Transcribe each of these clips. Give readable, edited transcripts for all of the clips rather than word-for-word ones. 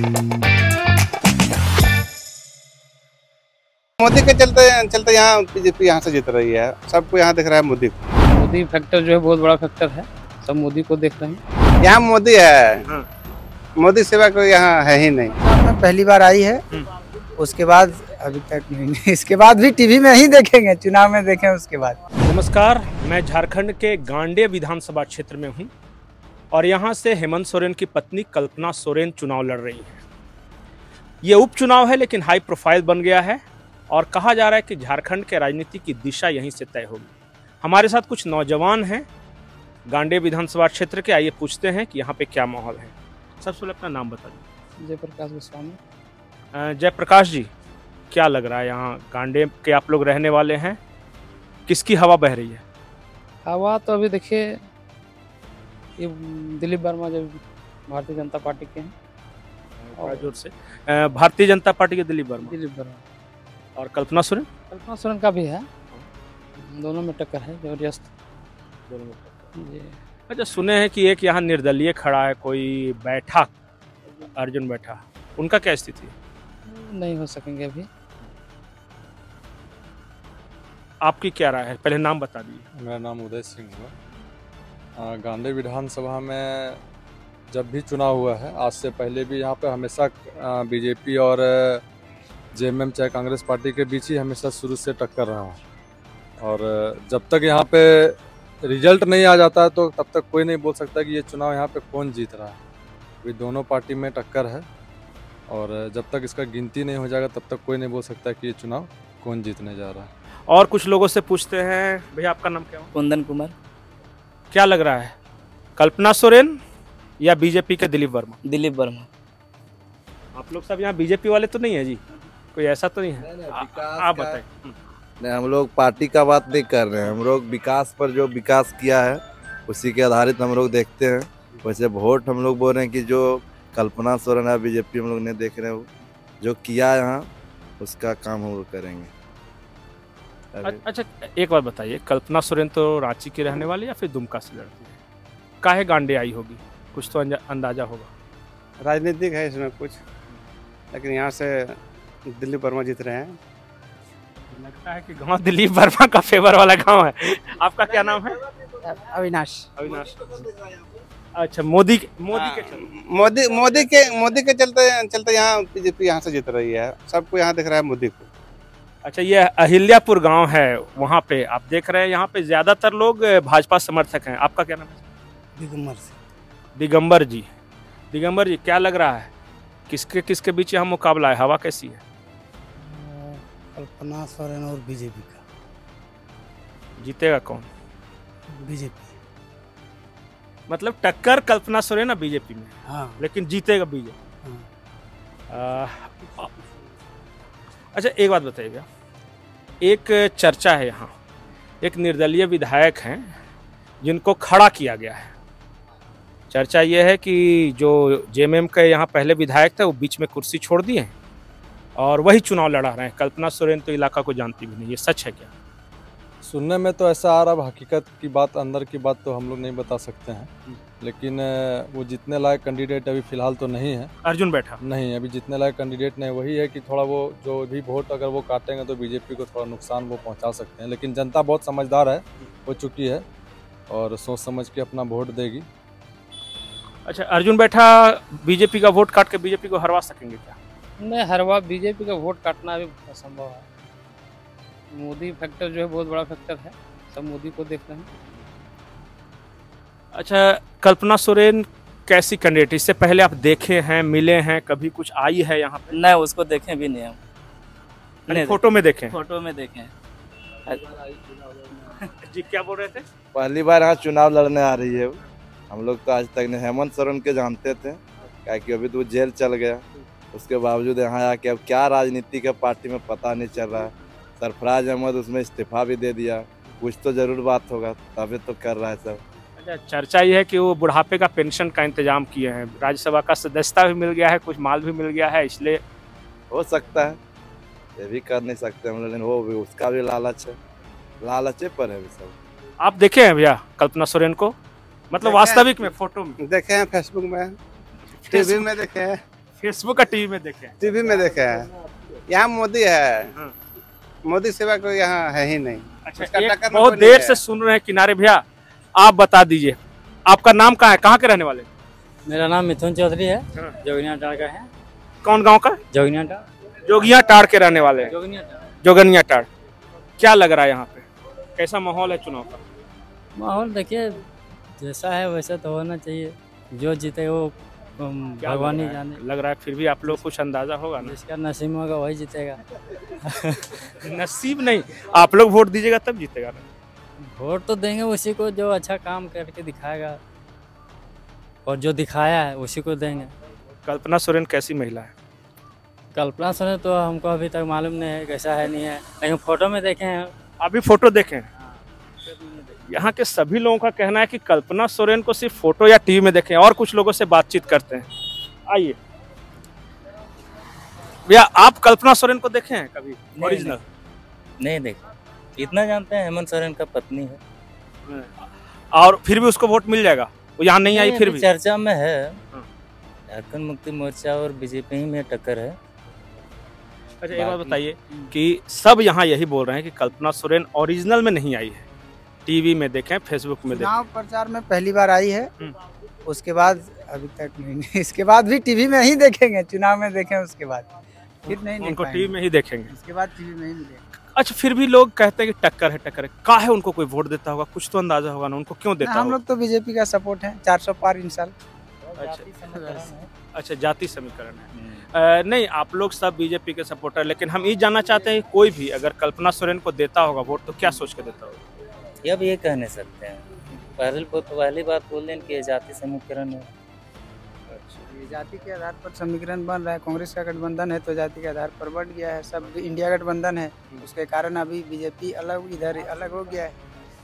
मोदी के चलते यहाँ बीजेपी यहाँ से जीत रही है। सबको यहाँ दिख रहा है मोदी को। मोदी फैक्टर जो है बहुत बड़ा फैक्टर है, सब मोदी को देख रहे हैं। यहाँ मोदी है, मोदी सेवा कोई यहाँ है ही नहीं। पहली बार आई है, उसके बाद अभी तक नहीं। इसके बाद भी टीवी में ही देखेंगे, चुनाव में देखें उसके बाद। नमस्कार, मैं झारखंड के गांडेय विधानसभा क्षेत्र में हूं और यहां से हेमंत सोरेन की पत्नी कल्पना सोरेन चुनाव लड़ रही हैं। ये उपचुनाव है लेकिन हाई प्रोफाइल बन गया है और कहा जा रहा है कि झारखंड के राजनीति की दिशा यहीं से तय होगी। हमारे साथ कुछ नौजवान हैं गांडेय विधानसभा क्षेत्र के, आइए पूछते हैं कि यहाँ पे क्या माहौल है। सबसे पहले अपना नाम बता दीजिए। जयप्रकाश गोस्वामी। जयप्रकाश जी, क्या लग रहा है यहाँ गांडेय के आप लोग रहने वाले हैं, किसकी हवा बह रही है? हवा तो अभी देखिए, ये दिलीप वर्मा जो भारतीय जनता पार्टी के हैं, और जोर से भारतीय जनता पार्टी के दिलीप वर्मा और कल्पना सोरेन का भी है। दोनों में टक्कर है जबरदस्त। दोनों में टक्कर। अच्छा, सुने हैं कि एक यहाँ निर्दलीय खड़ा है, कोई बैठा, अर्जुन बैठा, उनका क्या स्थिति है? नहीं हो सकेंगे अभी। आपकी क्या राय है? पहले नाम बता दीजिए। मेरा नाम उदय सिंह हुआ। गांडेय विधानसभा में जब भी चुनाव हुआ है, आज से पहले भी यहाँ पे हमेशा बीजेपी और जेएमएम चाहे कांग्रेस पार्टी के बीच ही हमेशा शुरू से टक्कर रहा है। और जब तक यहाँ पे रिजल्ट नहीं आ जाता है तो तब तक कोई नहीं बोल सकता कि ये चुनाव यहाँ पे कौन जीत रहा है। अभी दोनों पार्टी में टक्कर है और जब तक इसका गिनती नहीं हो जाएगा तब तक कोई नहीं बोल सकता कि ये चुनाव कौन जीतने जा रहा है। और कुछ लोगों से पूछते हैं। भैया, आपका नाम क्या है? कुंदन कुमार। क्या लग रहा है, कल्पना सोरेन या बीजेपी के दिलीप वर्मा? दिलीप वर्मा। आप लोग सब यहाँ बीजेपी वाले तो नहीं है जी? कोई ऐसा तो नहीं है? आप बताएं। नहीं, हम लोग पार्टी का बात नहीं कर रहे हैं। हम लोग विकास पर, जो विकास किया है उसी के आधारित हम लोग देखते हैं। वैसे वोट हम लोग बोल रहे हैं कि जो कल्पना सोरेन है बीजेपी हम लोग नहीं देख रहे हैं, वो जो किया यहाँ उसका काम हम लोग करेंगे। अच्छा, एक बार बताइए, कल्पना सोरेन तो रांची की रहने वाली या फिर दुमका से लड़ती है? काहे गांडे आई होगी, कुछ तो अंदाजा होगा। राजनीतिक है इसमें कुछ, लेकिन यहाँ से दिलीप वर्मा जीत रहे हैं। लगता है कि गांव दिलीप वर्मा का फेवर वाला गांव है। आपका क्या नाम है? अविनाश। अच्छा, मोदी के चलते यहाँ बीजेपी यहाँ से जीत रही है। सबको यहाँ दिख रहा है मोदी को। अच्छा, ये अहिल्यापुर गांव है, वहाँ पे आप देख रहे हैं यहाँ पे ज्यादातर लोग भाजपा समर्थक हैं। आपका क्या नाम है? दिगंबर जी। दिगंबर जी, क्या लग रहा है, किसके बीच यहाँ मुकाबला है, हवा कैसी है? कल्पना सोरेन और बीजेपी का। जीतेगा कौन? बीजेपी। मतलब टक्कर कल्पना सोरेन ना बीजेपी में? हाँ। लेकिन जीतेगा बीजेपी। हाँ। अच्छा, एक बात बताइए भैया, एक चर्चा है यहाँ, एक निर्दलीय विधायक हैं जिनको खड़ा किया गया है। चर्चा ये है कि जो जेएमएम के यहाँ पहले विधायक थे वो बीच में कुर्सी छोड़ दिए हैं और वही चुनाव लड़ा रहे हैं। कल्पना सोरेन तो इलाका को जानती भी नहीं, ये सच है क्या? सुनने में तो ऐसा आ रहा, हकीकत की बात, अंदर की बात तो हम लोग नहीं बता सकते हैं, लेकिन वो जितने लायक कैंडिडेट अभी फिलहाल तो नहीं है। अर्जुन बैठा नहीं, अभी जितने लायक कैंडिडेट नहीं, वही है कि थोड़ा वो जो भी वोट अगर वो काटेंगे तो बीजेपी को थोड़ा नुकसान वो पहुंचा सकते हैं। लेकिन जनता बहुत समझदार है, हो चुकी है और सोच समझ के अपना वोट देगी। अच्छा, अर्जुन बैठा बीजेपी का वोट काट के बीजेपी को हरवा सकेंगे क्या? नहीं, हरवा बीजेपी का वोट काटना अभी असंभव है। मोदी फैक्टर जो है बहुत बड़ा फैक्टर है, सब मोदी को देख रहे हैं। अच्छा, कल्पना सोरेन कैसी कैंडिडेट, इससे पहले आप देखे हैं, मिले हैं, कभी कुछ आई है यहाँ पे? नहीं, उसको देखे भी नहीं हम। फोटो में देखे? फोटो में देखे। जी, क्या बोल रहे थे? पहली बार यहाँ चुनाव लड़ने आ रही है वो। हम लोग तो आज तक नहीं हेमंत सोरेन के जानते थे, क्या कि अभी तो जेल चल गया, उसके बावजूद यहाँ आके अब क्या राजनीति के पार्टी में पता नहीं चल रहा है। सरफराज अहमद उसमें इस्तीफा भी दे दिया, कुछ तो जरूर बात होगा तभी तो कर रहा है सब। अच्छा, चर्चा ये है कि वो बुढ़ापे का पेंशन का इंतजाम किए हैं, राज्यसभा का सदस्यता भी मिल गया है, कुछ माल भी मिल गया है, इसलिए हो सकता है। ये भी कर नहीं सकते हम, लेकिन वो भी उसका भी लालच है, लालचे पर है सब। आप देखे हैं भैया कल्पना सोरेन को, मतलब वास्तविक में, फोटो में देखे हैं, फेसबुक में, टीवी में देखे हैं। फेसबुक का टीवी में देखे हैं? टीवी में देखे हैं। यहाँ मोदी है, हाँ। मोदी सेवा कोई यहाँ है ही नहीं। अच्छा, उसका एक टक्कर में बहुत कोई नहीं देर है। से सुन रहे हैं किनारे भैया, आप बता दीजिए आपका नाम कहाँ है, कहाँ के रहने वाले? मेरा नाम मिथुन चौधरी है, हाँ। जोगिनिया टाड़ का है। कौन गांव का? जोगिनिया टाड़। जोगिया टाड़ के रहने वाले हैं। जोगिनिया टाड़। जोगनिया टाड़। क्या लग रहा है यहाँ पे, कैसा माहौल है चुनाव का? माहौल देखिए जैसा है वैसा तो होना चाहिए, जो जीते वो क्या भगवान ही लग रहा है? जाने। लग रहा है फिर भी आप लोग कुछ अंदाजा होगा ना? जिसका नसीब होगा वही जीतेगा। नसीब नहीं, आप लोग वोट दीजिएगा तब जीतेगा ना। वोट तो देंगे उसी को जो अच्छा काम करके दिखाएगा, और जो दिखाया है उसी को देंगे। कल्पना सोरेन कैसी महिला है? कल्पना सुने तो हमको अभी तक मालूम नहीं है कैसा है नहीं है, लेकिन फोटो में देखे हैं। अभी फोटो देखें? यहाँ के सभी लोगों का कहना है कि कल्पना सोरेन को सिर्फ फोटो या टीवी में देखें, और कुछ लोगों से बातचीत करते हैं। आइए भैया, आप कल्पना सोरेन को देखे हैं कभी ओरिजिनल? नहीं देखा, इतना जानते हैं हेमंत सोरेन का पत्नी है। और फिर भी उसको वोट मिल जाएगा? वो यहाँ नहीं आई फिर भी? चर्चा में है, हाँ। झारखंड मुक्ति मोर्चा और बीजेपी ही में टक्कर है। अच्छा, एक बात बताइए कि सब यहाँ यही बोल रहे हैं कि कल्पना सोरेन ओरिजिनल में नहीं आई है, टीवी में देखें, फेसबुक में चुनाव देखें। प्रचार में पहली बार आई है, हम्म। उसके बाद अभी तक नहीं। इसके बाद भी टीवी में ही देखेंगे, चुनाव में देखें उसके बाद फिर नहीं देख उनको पाएंगे। टीवी में ही देखेंगे। इसके बाद टीवी में ही मिलेगा। अच्छा, फिर भी लोग कहते हैं कि टक्कर है, टक्कर है। काहे उनको कोई वोट देता होगा? कुछ तो अंदाजा होगा ना, उनको क्यों देता हम होगा? लोग तो बीजेपी का सपोर्ट है, 400 पार इंसान। अच्छा, जाति समीकरण है। नहीं, आप लोग सब बीजेपी के सपोर्टर, लेकिन हम ये जानना चाहते हैं कोई भी अगर कल्पना सोरेन को देता होगा वोट तो क्या सोच के देता होगा? अब ये कह नहीं सकते हैं, पहली बात बोल दें कि ये जाति समीकरण है। ये जाति के आधार पर समीकरण बन रहा है। कांग्रेस का गठबंधन है तो जाति के आधार पर बढ़ गया है। सब इंडिया गठबंधन है, उसके कारण अभी बीजेपी अलग इधर अलग हो गया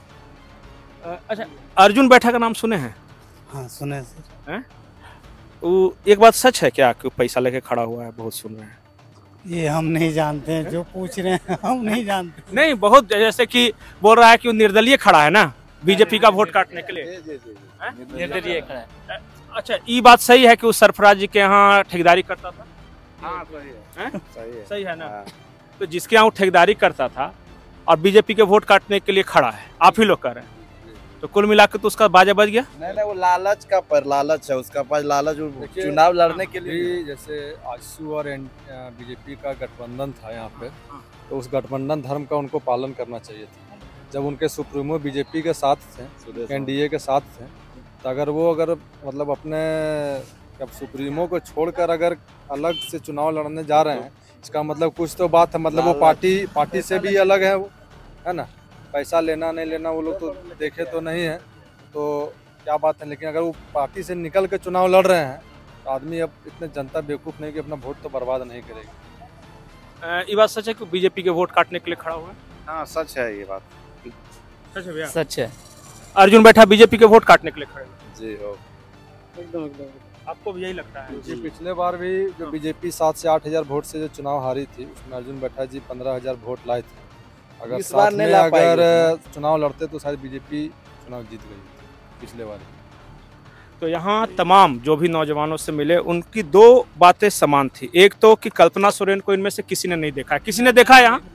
है। अच्छा, अर्जुन बैठा का नाम सुने हैं? हाँ सुने सर। वो एक बात सच है क्या कि वो पैसा लेके खड़ा हुआ है? बहुत सुन रहे हैं। ये हम नहीं जानते हैं, जो पूछ रहे हैं हम नहीं जानते। नहीं, बहुत जैसे कि बोल रहा है कि वो निर्दलीय खड़ा है ना बीजेपी का वोट काटने के लिए। निर्दलीय खड़ा है। अच्छा, ये बात सही है कि वो सरफराज जी के यहाँ ठेकेदारी करता था? हाँ सही है, सही है, सही है ना? हाँ। तो जिसके यहाँ वो ठेकेदारी करता था और बीजेपी के वोट काटने के लिए खड़ा है, आप ही लोग कह रहे हैं, तो कुल मिला के तो उसका बाजा बज गया। नहीं वो लालच का पर लालच है, उसका पास लालच चुनाव लड़ने के लिए। अभी जैसे आजसू और बीजेपी का गठबंधन था यहाँ पे, तो उस गठबंधन धर्म का उनको पालन करना चाहिए था। जब उनके सुप्रीमो बीजेपी के साथ थे, एनडीए के साथ थे, तो अगर मतलब अपने सुप्रीमो को छोड़कर अगर अलग से चुनाव लड़ने जा रहे हैं, इसका मतलब कुछ तो बात है, मतलब वो पार्टी से भी अलग है, वो है ना। पैसा लेना नहीं लेना वो लोग तो देखे तो नहीं है, तो क्या बात है। लेकिन अगर वो पार्टी से निकल के चुनाव लड़ रहे हैं तो आदमी अब इतने जनता बेवकूफ़ नहीं कि अपना वोट तो बर्बाद नहीं करेगी। ये बात सच है कि बीजेपी के वोट काटने के लिए खड़ा हुआ है? हाँ सच है ये बात। सच है भैया? सच है। अर्जुन बैठा बीजेपी के वोट काटने के लिए खड़े हुए। जी हो। एकदम एकदम। आपको भी यही लगता है? जी, पिछले बार भी जो बीजेपी 7 से 8 हज़ार वोट से जो चुनाव हारी थी, उसमें अर्जुन बैठा जी 15,000 वोट लाए थे। अगर इस बार साथ नहीं में ला अगर पाएगी। चुनाव लड़ते तो शायद बीजेपी चुनाव जीत गई पिछले बार। तो यहाँ तमाम जो भी नौजवानों से मिले उनकी दो बातें समान थी। एक तो कि कल्पना सोरेन को इनमें से किसी ने नहीं देखा है। किसी ने देखा है यहाँ?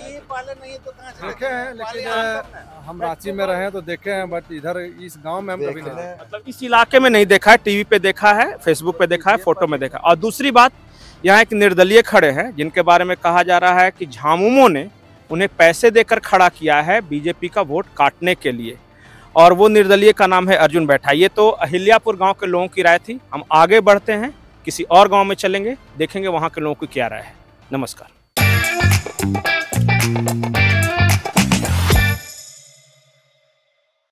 देखे हैं, लेकिन हम रांची में रहे हैं तो देखे हैं, बट इधर इस गांव में हम कभी नहीं देखे। मतलब इस इलाके में नहीं देखा है, टीवी पे देखा है, फेसबुक पे देखा है, फोटो में देखा। और दूसरी बात, यहाँ एक निर्दलीय खड़े हैं जिनके बारे में कहा जा रहा है कि झामुमो ने उन्हें पैसे देकर खड़ा किया है बीजेपी का वोट काटने के लिए, और वो निर्दलीय का नाम है अर्जुन बैठा। ये तो अहिल्यापुर गांव के लोगों की राय थी। हम आगे बढ़ते हैं, किसी और गांव में चलेंगे, देखेंगे वहां के लोगों की क्या राय है। नमस्कार।